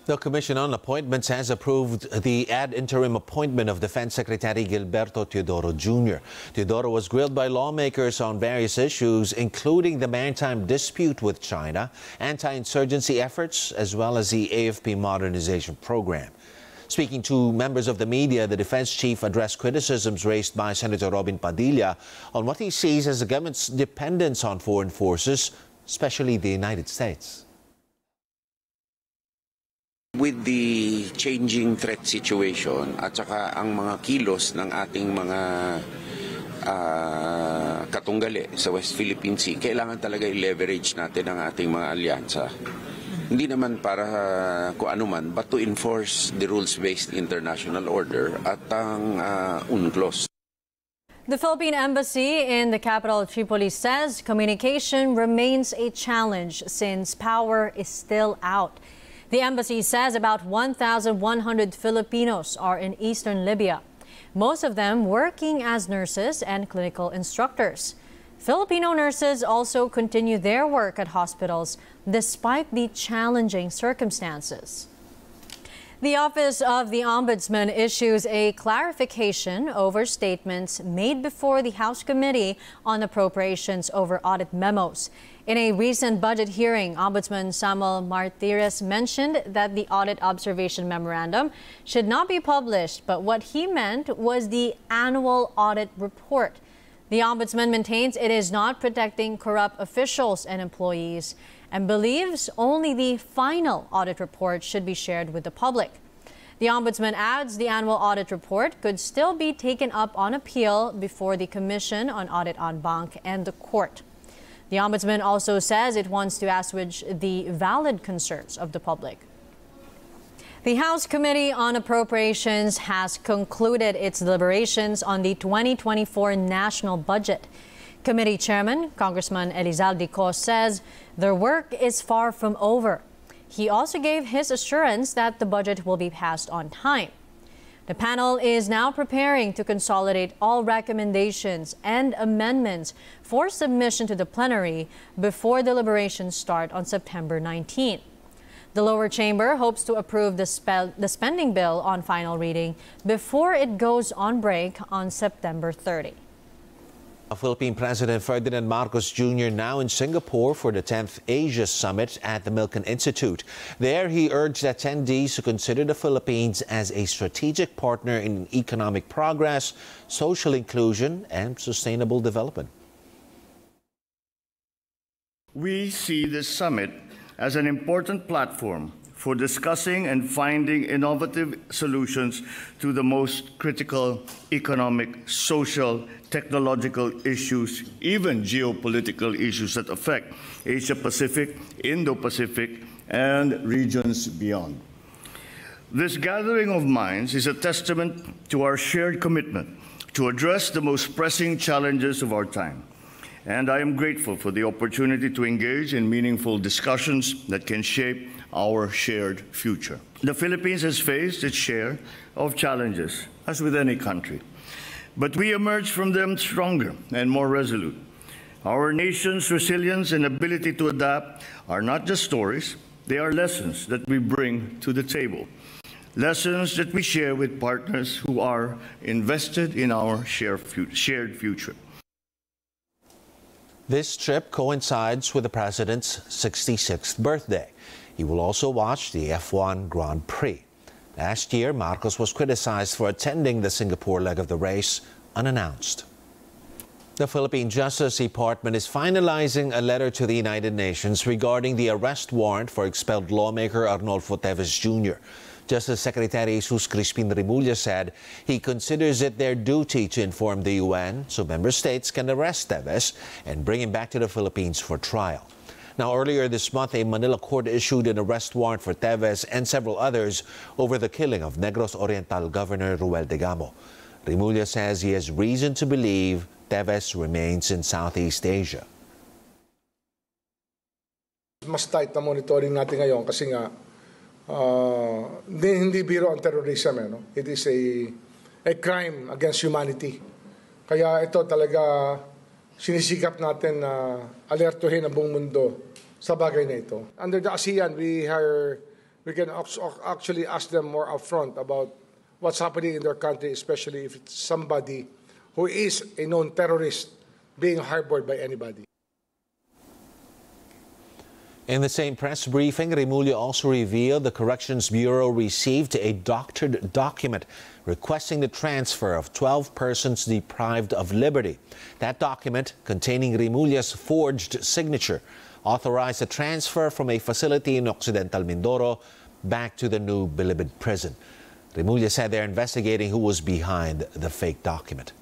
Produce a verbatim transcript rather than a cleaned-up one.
The Commission on Appointments has approved the ad interim appointment of Defense Secretary Gilberto Teodoro Junior Teodoro was grilled by lawmakers on various issues, including the maritime dispute with China, anti-insurgency efforts, as well as the A F P modernization program. Speaking to members of the media, the defense chief addressed criticisms raised by Senator Robin Padilla on what he sees as the government's dependence on foreign forces, especially the United States. With the changing threat situation at saka ang mga kilos ng ating mga uh, katunggali sa West Philippine Sea, kailangan talaga i-leverage natin ang ating mga alyansa. Hindi naman para uh, kung ano man, but to enforce the rules-based international order at ang uh, UNCLOS. The Philippine Embassy in the capital Tripoli says communication remains a challenge since power is still out. The embassy says about one thousand one hundred Filipinos are in eastern Libya, most of them working as nurses and clinical instructors. Filipino nurses also continue their work at hospitals despite the challenging circumstances. The Office of the Ombudsman issues a clarification over statements made before the House Committee on Appropriations over audit memos. In a recent budget hearing, Ombudsman Samuel Martires mentioned that the audit observation memorandum should not be published, but what he meant was the annual audit report. The Ombudsman maintains it is not protecting corrupt officials and employees and believes only the final audit report should be shared with the public. The Ombudsman adds the annual audit report could still be taken up on appeal before the Commission on Audit en banc and the court. The Ombudsman also says it wants to assuage the valid concerns of the public. The House Committee on Appropriations has concluded its deliberations on the twenty twenty-four national budget. Committee Chairman Congressman Elizalde Co says their work is far from over. He also gave his assurance that the budget will be passed on time. The panel is now preparing to consolidate all recommendations and amendments for submission to the plenary before deliberations start on September nineteenth. The lower chamber hopes to approve the, spe the spending bill on final reading before it goes on break on September thirtieth. Philippine President Ferdinand Marcos Junior now in Singapore for the tenth Asia Summit at the Milken Institute. There, he urged attendees to consider the Philippines as a strategic partner in economic progress, social inclusion, and sustainable development. We see this summit as an important platform for discussing and finding innovative solutions to the most critical economic, social, technological issues, even geopolitical issues that affect Asia-Pacific, Indo-Pacific, and regions beyond. This gathering of minds is a testament to our shared commitment to address the most pressing challenges of our time. And I am grateful for the opportunity to engage in meaningful discussions that can shape our shared future. The Philippines has faced its share of challenges, as with any country, but we emerge from them stronger and more resolute. Our nation's resilience and ability to adapt are not just stories, they are lessons that we bring to the table, lessons that we share with partners who are invested in our shared future. This trip coincides with the president's sixty-sixth birthday. He will also watch the F one Grand Prix. Last year, Marcos was criticized for attending the Singapore leg of the race unannounced. The Philippine Justice Department is finalizing a letter to the United Nations regarding the arrest warrant for expelled lawmaker Arnolfo Teves Junior Justice Secretary Jesus Crispin Remulla said he considers it their duty to inform the U N so member states can arrest Teves and bring him back to the Philippines for trial. Now, earlier this month, a Manila court issued an arrest warrant for Teves and several others over the killing of Negros Oriental Governor Ruel Degamo. Remulla says he has reason to believe Teves remains in Southeast Asia. Mas tight na monitoring natin ngayon kasi nga uh, hindi, hindi biro ang terrorism. Eh, no? It is a, a crime against humanity. Kaya ito talaga sinisikap natin na uh, alertuhin ang buong mundo sa bagay na ito. Under the ASEAN, we are we can actually ask them more upfront about what's happening in their country, especially if it's somebody who is a known terrorist being harbored by anybody. In the same press briefing, Remulla also revealed the Corrections Bureau received a doctored document requesting the transfer of twelve persons deprived of liberty. That document, containing Remulla's forged signature, authorized a transfer from a facility in Occidental Mindoro back to the new Bilibid prison. Remulla said they're investigating who was behind the fake document.